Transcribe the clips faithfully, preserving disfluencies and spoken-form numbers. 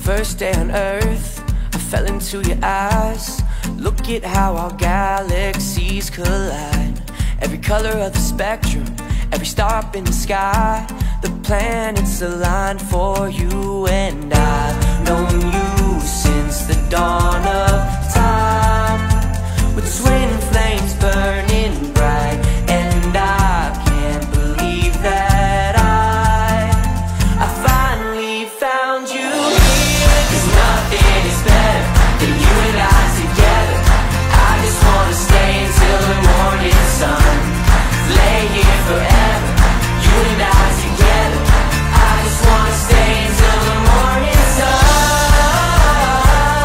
first day on Earth, I fell into your eyes. Look at how our galaxies collide. Every color of the spectrum, every star up in the sky, the planets aligned for you. And I've known you since the dawn of time, with twin flames burning bright. And I can't believe that I I finally found you here. 'Cause nothing is better than you and I together. I just wanna stay until the morning sun. Lay here forever, you and I together. I just wanna stay until the morning sun.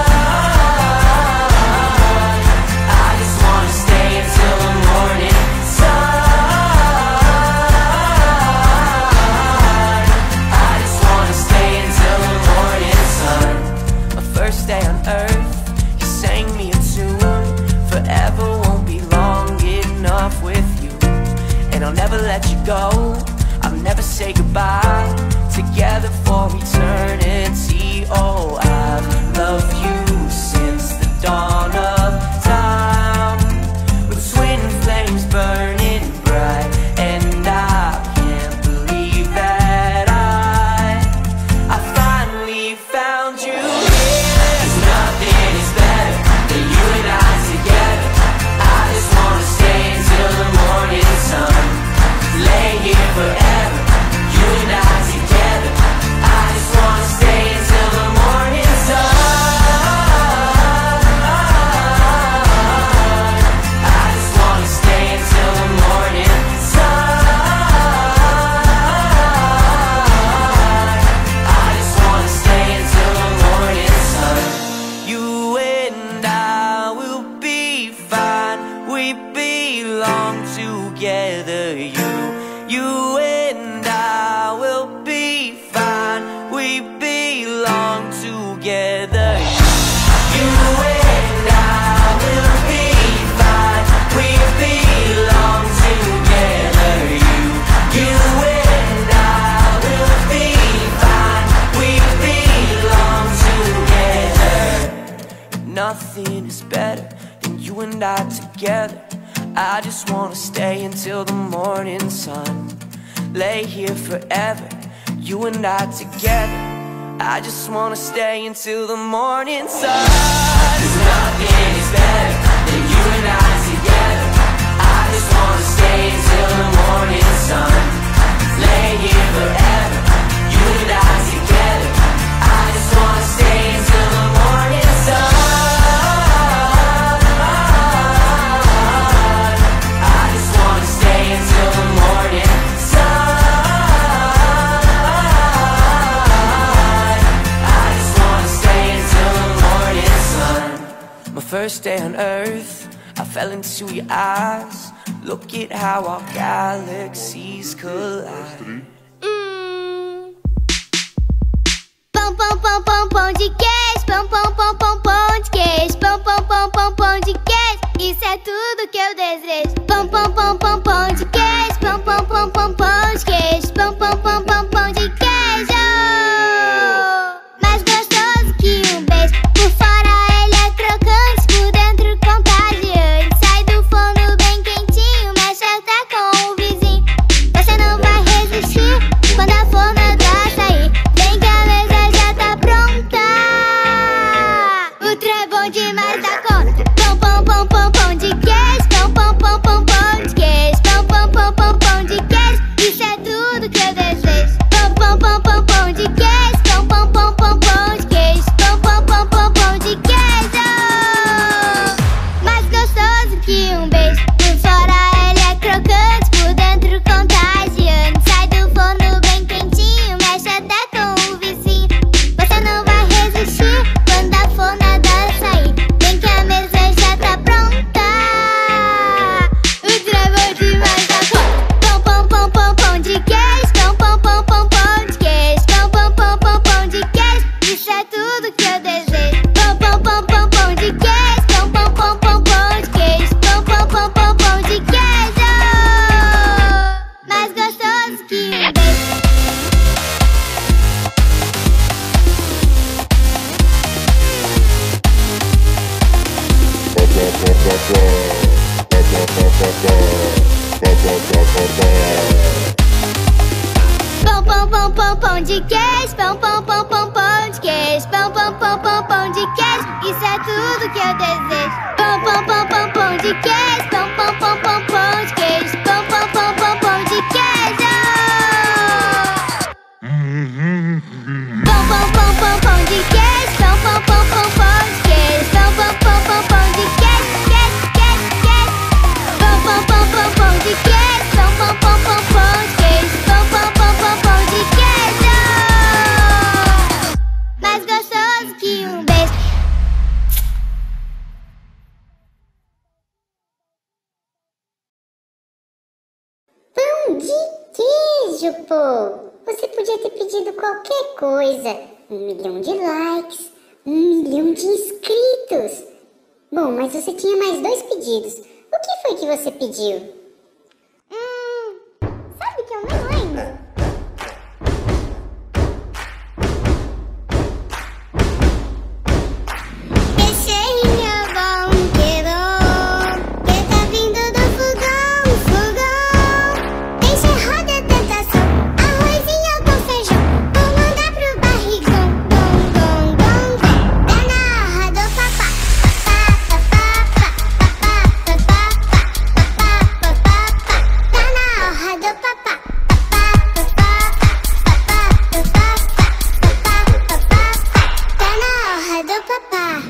I just wanna stay until the morning sun. I just wanna stay until the morning sun. My first day on Earth, you sang me a tune. Forever won't be long enough with you, and I'll never let you go. I'll never say goodbye. Together for eternity. Oh, I've loved you since the dawn of time, with twin flames burning bright. And I can't believe that I I finally found you here. 'Cause nothing is better than you and I together. I just wanna stay until the morning sun. Lay here forever, you and I together. I just wanna stay until the morning sun. I just wanna stay until the morning sun. I just wanna stay until the morning sun. You and I will be fine. We belong together. You, you and I will be fine. We belong together. You and I will be fine. We belong together. You, you and I will be fine. We belong together. Nothing is better than you and I together. I just wanna stay until the morning sun. Lay here forever, you and I together. I just wanna stay until the morning sun. 'Cause nothing is better than you and I together. I just wanna stay until the morning sun. Lay here forever, you and I together. I just wanna stay until the morning sun. I just wanna stay until the morning sun. I just wanna stay until the morning sun. My first day on Earth, I fell into your eyes. Look at how our galaxies collide. Pão, pão, pão, pão, pão de queijo. Pão, pão, pão, pão, pão de queijo. Pão, pão, pão, pão, pão de queijo. Isso é tudo que eu desejo. Pão, pão, pão, pão, pão de queijo. Pão, pão, pão, pão, pão de queijo. Pão, pão, pão, pão, pão de queijo. Mais gostoso que um beijo. Por fora ele é crocante, por dentro contagiante. Sai do forno bem quentinho, mexe até com o vizinho. Você não vai resistir quando a fornada sair. Vem que a mesa já tá pronta. O trem é bom demais da conta. Pão, pão, pão, pão, pão de queijo. Pão, pão, pão, pão, pão de queijo. Pão, pão, Pão, pão, pão, pão, pão de queijo. Pão, pão, pão, pão, pão de queijo. Pão, pão, pão, pão, pão de queijo. Isso é tudo que eu desejo. Pão, pão, pão, pão, pão de queijo. Pão, pão, pão, pão, pão de queijo. Pão, pão, pão, pão, pão de queijo. Pão, pão, pão, pão, pão de queijo. Pão, pão, pão, pão, pão de queijo. Pão, pão, pão, pão, pão de queijo. Queijo, queijo, queijo. Pão, pão, pão, pão, pão de queijo. Pão, pão, pão, pão, pão de queijo. Pão, pão, pão, pão, pão de queijo. Mais gostoso que um beijo. Pão de queijo, pô! Você podia ter pedido qualquer coisa. Um milhão de likes, um milhão de inscritos. Bom, mas você tinha mais dois pedidos. O que foi que você pediu? Hum, sabe que eu não lembro. Esse cheirinho bom que bom, que tá vindo do fogão, fogão. Deixa a roda tentação, arrozinho com feijão. Vou mandar pro barrigão, gom, gom, gom, gom. Tá na hora do papá, papá, papá, papá, papá, papá, papá, papá. Tá na hora do papá, papá, papá, papá, papá, papá, papá, papá. Tá na hora do papá.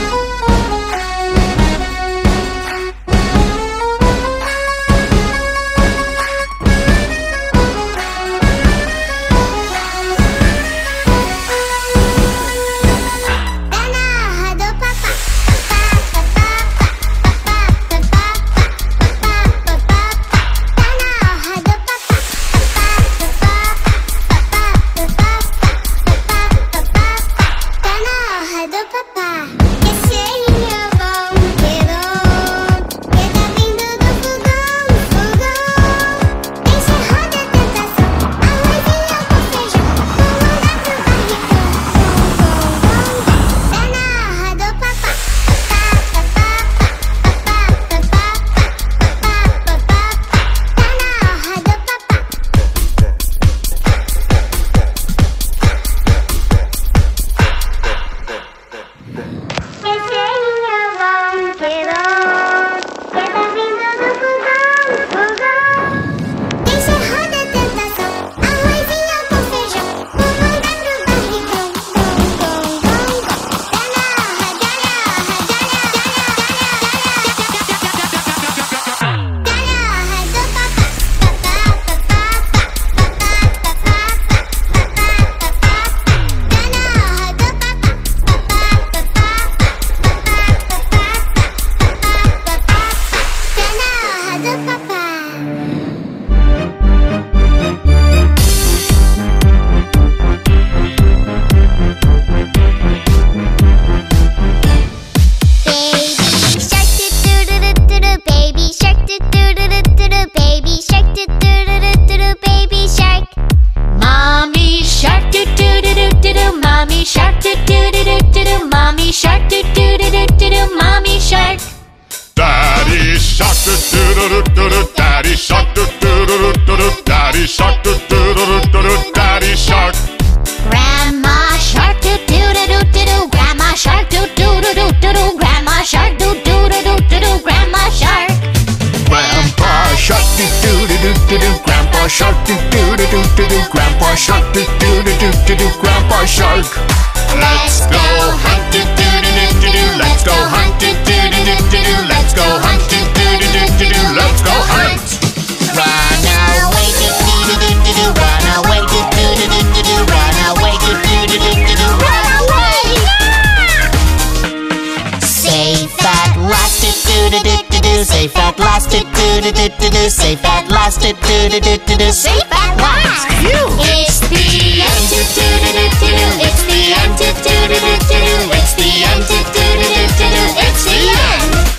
Safe at last, do do do do do do. Safe at last. It's the end. Do do do do do. It's the end. Do do do do do. It's the end. Do do do do do. It's the end.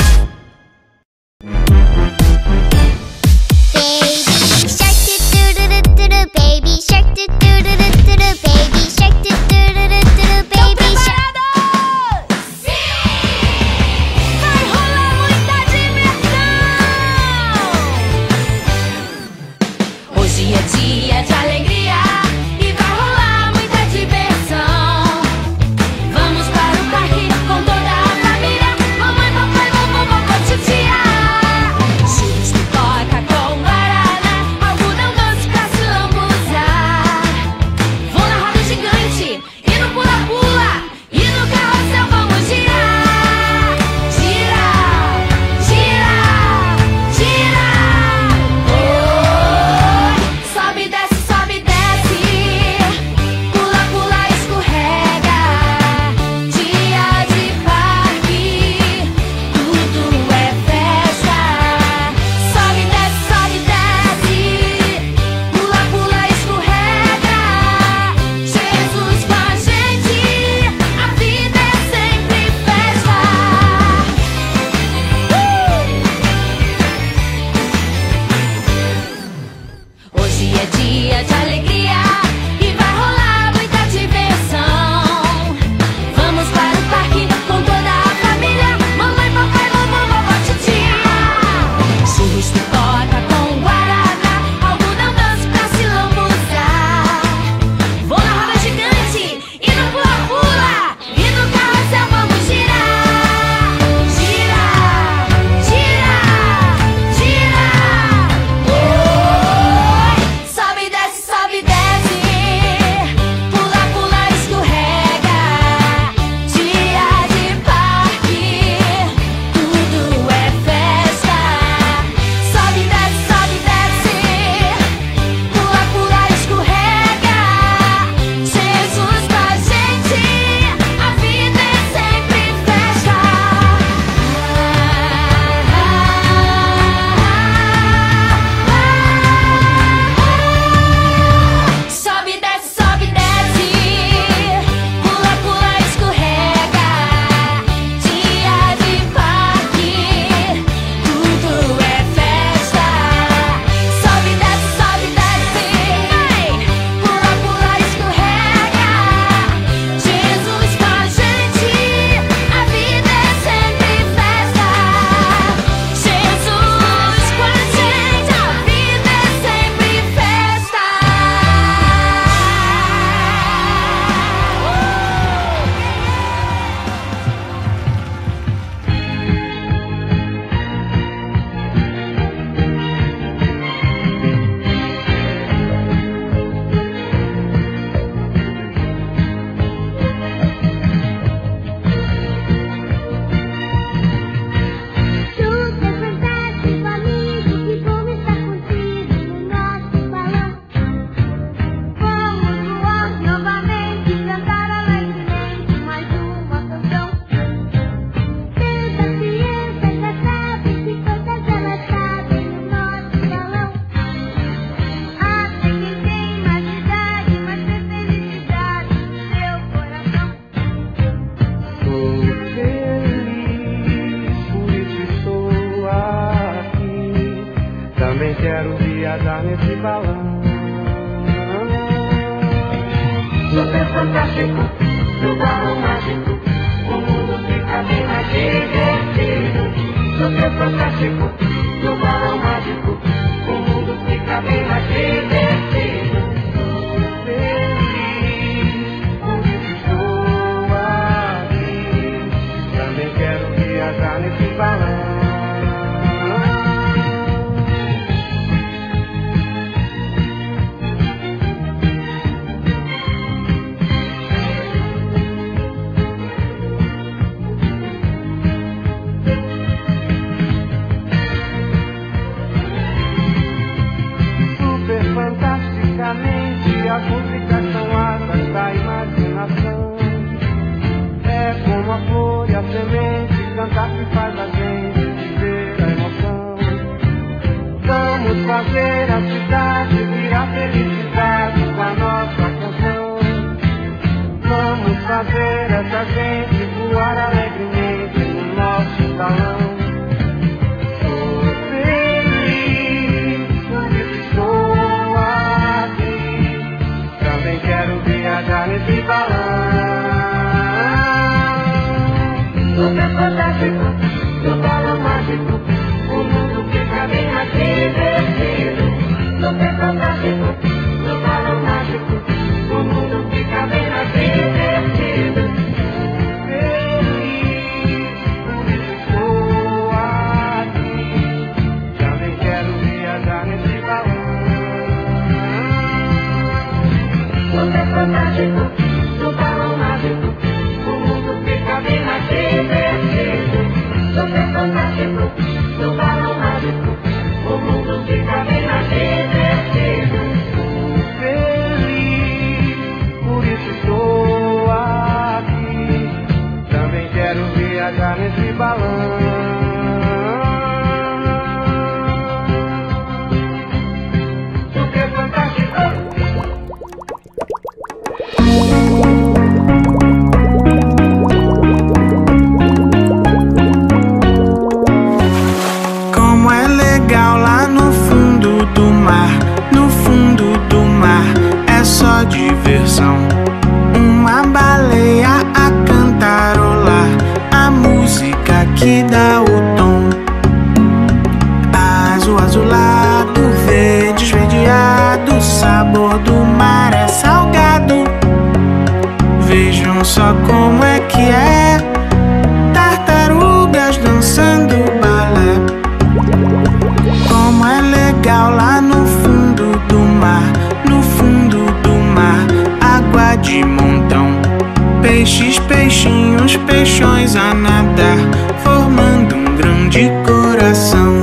Baby shark do do do do do. Baby shark do do do do do. Baby shark do do do do do. Baby shark. Vai rolar muita diversão! quero viajar nesse balão. Super fantástico, no balão mágico, o mundo fica bem mais divertido. Super fantástico, no balão mágico, o mundo fica bem mais divertido. Feliz, por isso estou aqui. Também quero viajar nesse balão. As músicas são asas da imaginação. É como a flor e a semente, cantar que faz a gente viver a emoção. Vamos fazer a cidade virar felicidade com a nossa canção. Vamos fazer essa gente voar alegremente no nosso salão. Sou feliz, por isso estou aqui. Também quero viajar nesse balão. Super fantástico, no balão mágico, o mundo fica bem mais divertido. Super fantástico, no balão mágico, o mundo fica bem mais divertido. Feliz, por isso estou aqui. Também quero viajar nesse balão. Super fantástico, no balão mágico, o mundo fica bem mais divertido. Super fantástico, no balão mágico, o mundo fica bem mais divertido. Feliz, por isso estou aqui. Também quero viajar nesse balão. Super fantástico. Como é legal lá no fundo do mar, no fundo do mar é só diversão. Uma baleia a cantarolar, a música que dá o tom. Azul azulado, verde esverdeado, o sabor do mar é salgado. Vejam só como é que é, tartarugas dançando balé. Como é legal lá no fundo do mar, no fundo do mar, água de montão. Peixes, peixinhos, peixões a nadar, formando um grande coração.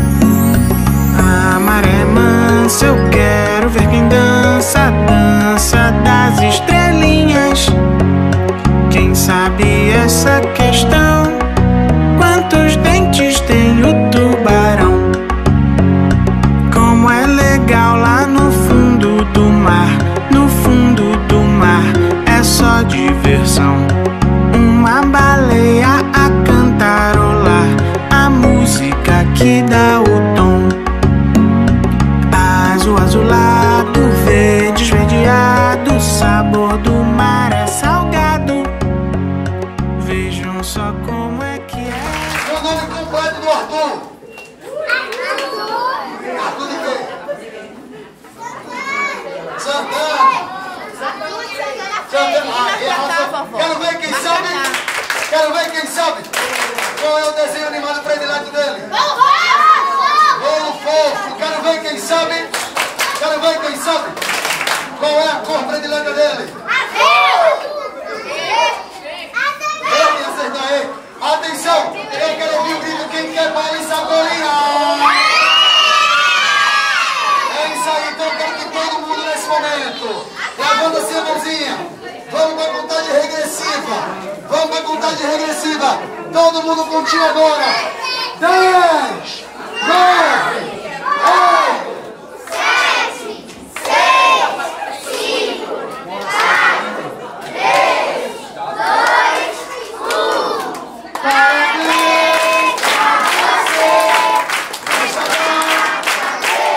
A maré mansa, eu quero ver quem dança, a dança das estrelinhas. Quem sabe essa questão? Quantos dentes tem o tubarão? Como é legal lá no fundo do mar, no fundo do mar é só diversão. Uma baleia a cantarolar, a música que dá o tom. Azul azulado, verde esverdeado, o sabor do mar é salgado. Vejam só como é que é. Meu nome completo do Arthur. Arthur de quê? Santana. Santana. Ah, é, quero ver quem sabe. Quero ver quem sabe. Qual é o desenho animado predileto dele? Bolo fofo. Quero ver quem sabe. Quero ver quem sabe. Qual é a cor predileta dele? Verde, acertar aí. Atenção, eu quero ouvir o grito. Quem quer bailar saborinha? É isso aí, então eu quero que todo mundo nesse momento, levando assim a mãozinha, vamos pra contagem regressiva. Vamos pra contagem regressiva. Todo mundo contigo agora. Dez, nove, oito, Sete, seis, cinco, quatro, três, dois, um. parabéns pra você, nessa data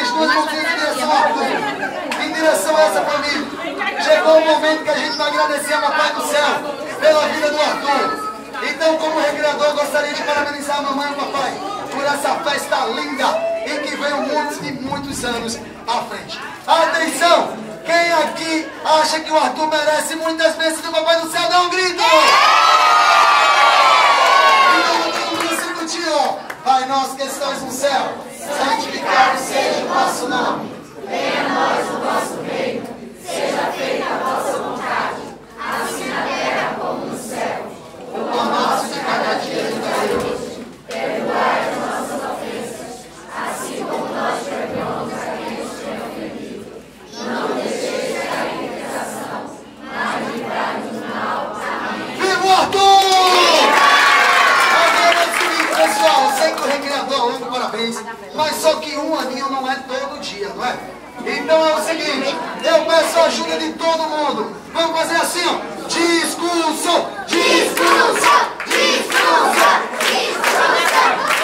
as duas mãozinhas em direção a Arthur, em direção a essa família. Chegou o momento que a gente vai agradecer a Papai do Céu pela vida do Arthur. Então, como recreador, gostaria de parabenizar a mamãe e o papai por essa festa linda e que venham muitos e muitos anos à frente. Atenção! Quem aqui acha que o Arthur merece muitas bênçãos do Papai do Céu, dá um grito! Então, todo mundo se curtir, ó. Pai nosso que estás no céu, santificado seja o vosso nome. Venha a nós o vosso reino, seja feita a vossa vontade, assim na terra como no céu. O pão nosso de cada dia nos dai hoje, perdoai as nossas ofensas, assim como nós perdoamos a quem nos tem ofendido. Não deixeis cair em tentação, mas livrai-nos do mal. Amém. Viva o Arthur! Agora é o seguinte, pessoal, eu sei que o recreador anda parabéns, mas só que um aninho não é todo dia, não é? Então é o seguinte, eu peço a ajuda de todo mundo. Vamos fazer assim, ó. Discurso! Discurso! Discurso! Discurso!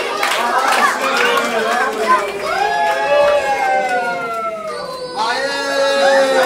Aê!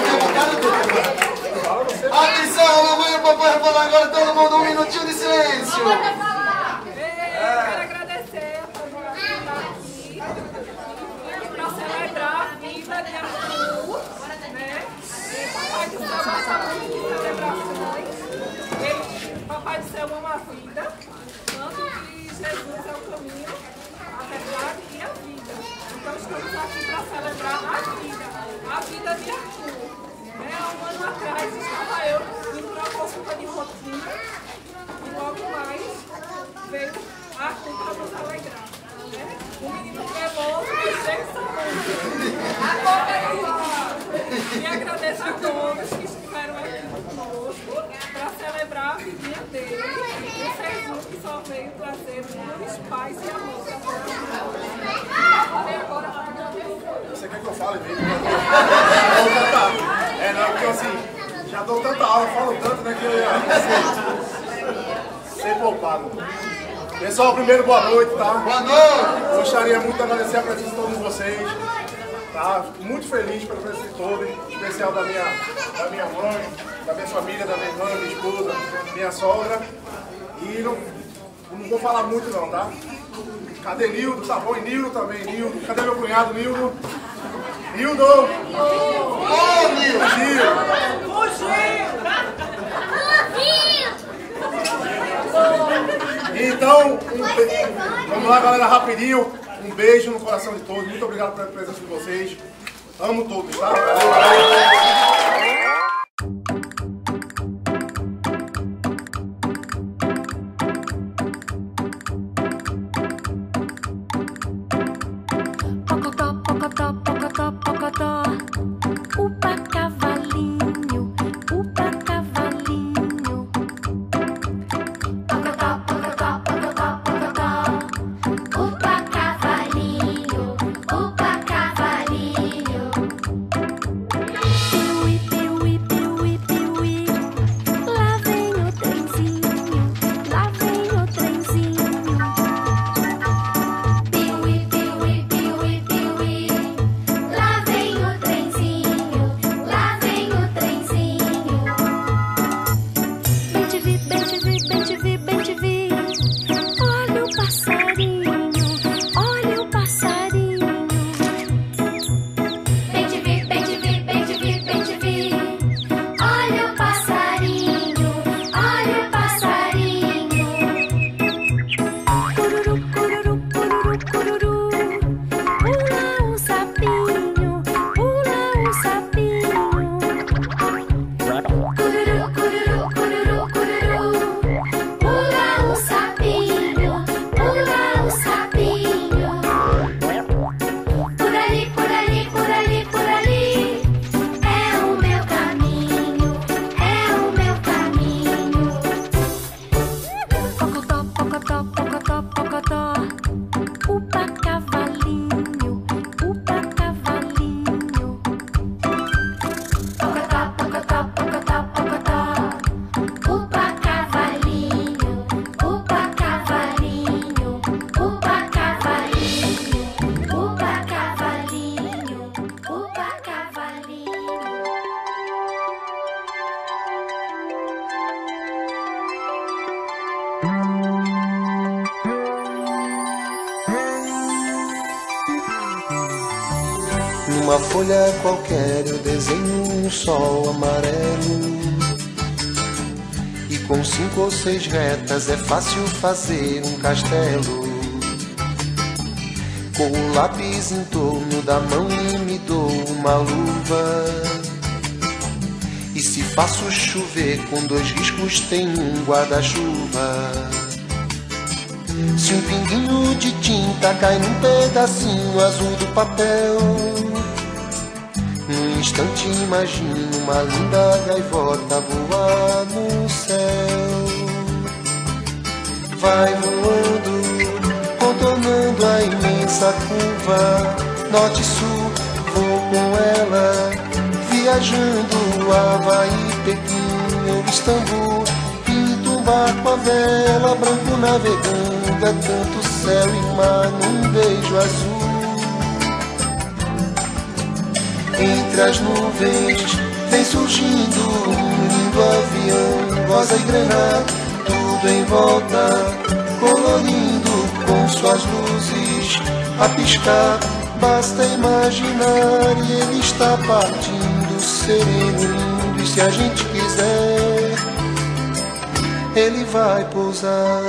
Atenção, a mamãe e o papai vão falar agora, todo mundo um minutinho de silêncio. Quero agradecer a todo mundo que está aqui para celebrar a vida de Arthur, né? E Papai do Céu gosta muito de celebrações. Ele, Papai do Céu ama a vida, tanto que Jesus é o caminho, a verdade e a vida. Então estamos aqui para celebrar a vida, a vida de Arthur. Né? Há um ano atrás estava eu indo para uma consulta de rotina e logo mais veio Arthur para nos alegrar. Né? Um menino tremoso e cheio de saúde. E agradeço a todos que estiveram aqui conosco para celebrar a vidinha dele. O Jesus que só veio trazer luz, paz e amor para todos nós. E agora para agradecer. Você quer que eu fale mesmo? É, não, porque assim, já dou tanta aula, falo tanto, né, que eu ia ser, ser poupado. Pessoal, primeiro, boa noite, tá? Boa noite! Gostaria muito de agradecer a presença de todos vocês, tá? Fico muito feliz pela presença de todos, em especial da minha, da minha mãe, da minha família, da minha irmã, minha esposa, minha sogra. E não, não vou falar muito não, tá? Cadê Nildo? Tá bom, e Nildo também, Nildo. Cadê meu cunhado, Nildo? Nildo! Ô, Nildo! Então, um be... vamos lá, galera, rapidinho. Um beijo no coração de todos. Muito obrigado pela presença de vocês. Amo todos, tá? Pocotó, pocotó, pocotó, pocotó. Upa cavalinho, upa cavalinho. Pocotó, pocotó, pocotó, pocotó. Upa cavalinho, upa cavalinho. Teu Numa folha qualquer eu desenho um sol amarelo, e com cinco ou seis retas é fácil fazer um castelo. Com o lápis em torno da mão e me dou uma luva, e se faço chover com dois riscos tem um guarda-chuva. Se um pinguinho de tinta cai num pedacinho azul do papel, num instante imagino uma linda gaivota voar no céu. Vai voando, contornando a imensa curva, norte e sul, vou com ela, viajando Havaí, Pequim ou Istambul. Pinto um barco a vela, branco navegando, é tanto céu e mar num beijo azul. Entre as nuvens vem surgindo um lindo avião, rosa e granada, tudo em volta, colorindo com suas luzes a piscar. Basta imaginar e ele está partindo, sereno, lindo, e se a gente quiser, ele vai pousar.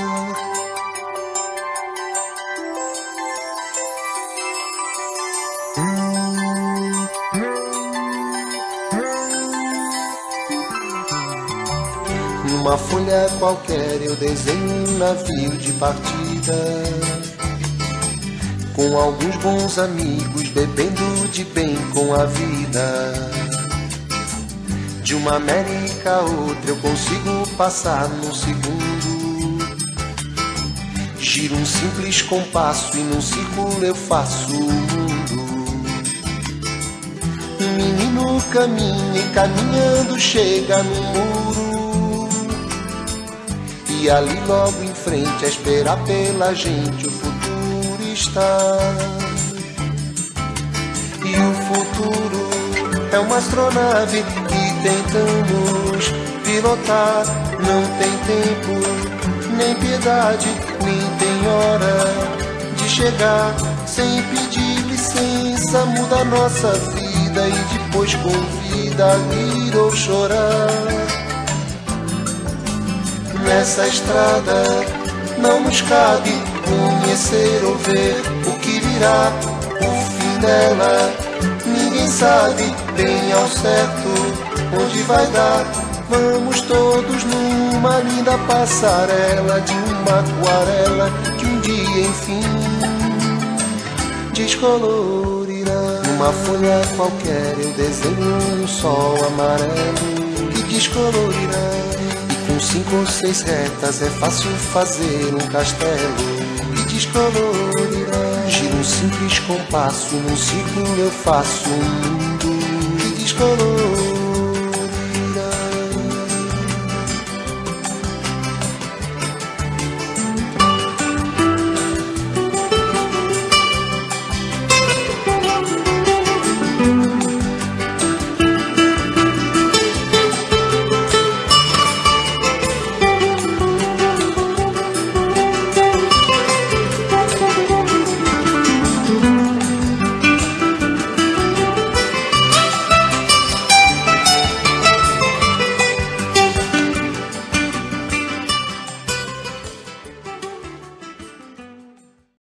Numa folha qualquer eu desenho um navio de partida, com alguns bons amigos bebendo de bem com a vida. De uma América a outra eu consigo passar num segundo. Giro um simples compasso e num círculo eu faço o mundo. Um menino caminha e caminhando chega no muro, e ali logo em frente a esperar pela gente o futuro está. E o futuro é uma astronave que tentamos pilotar. Não tem tempo, nem piedade, nem tem hora de chegar. Sem pedir licença muda a nossa vida e depois convida a rir ou chorar. Nessa estrada não nos cabe conhecer ou ver o que virá, o fim dela. Ninguém sabe bem ao certo onde vai dar. Vamos todos numa linda passarela de uma aquarela que um dia enfim descolorirá. Numa folha qualquer eu desenho um sol amarelo que descolorirá. Com cinco ou seis retas é fácil fazer um castelo e descolorirá. Giro um simples compasso, num círculo eu faço um mundo e descolorirá.